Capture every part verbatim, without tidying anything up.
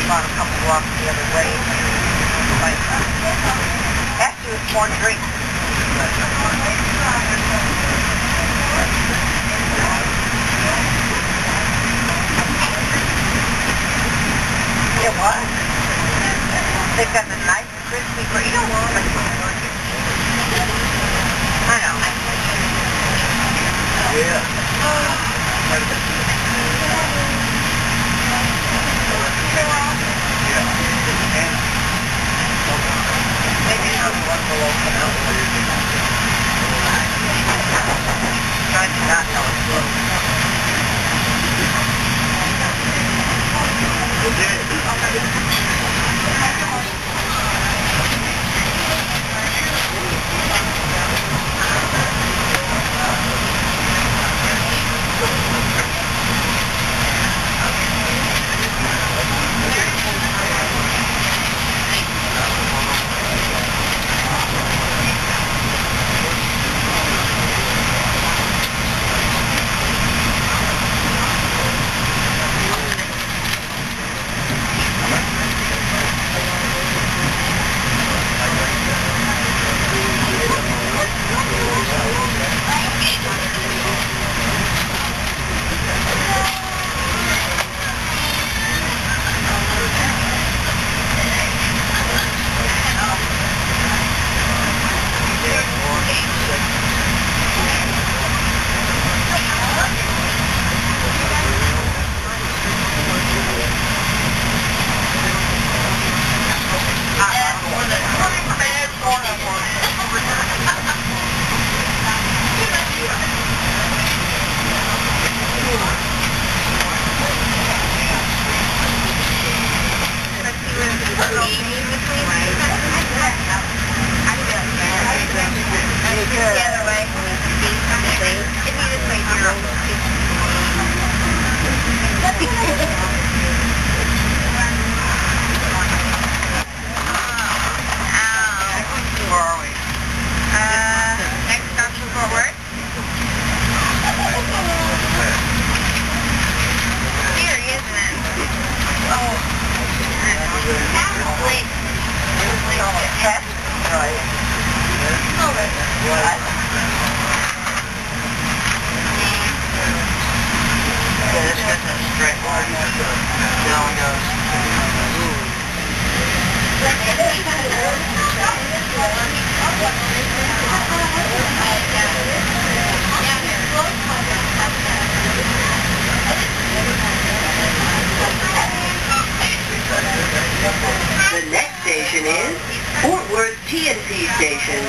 about a couple blocks the other way. Like, after it's more drink. It was. They've got the nice crispy burrito. I know. Yeah. Maybe not one below canal. I do not know it's close. Where are we? Uh, next stop to Fort Worth. Here, isn't it? Oh. Late. Test? Right. Oh, what? Yeah, this gets a straight line. Now it goes. The next station is Fort Worth T and P station.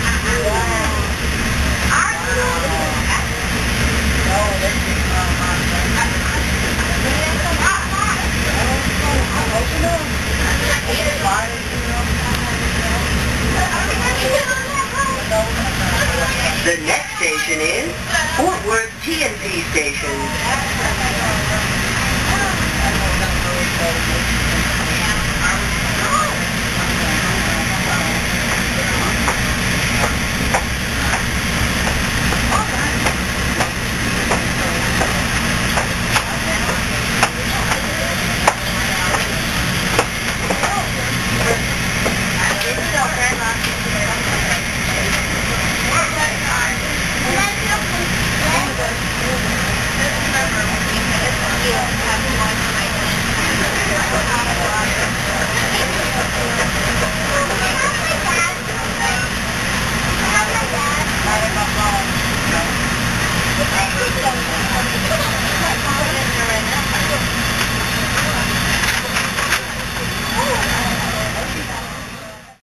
Oh,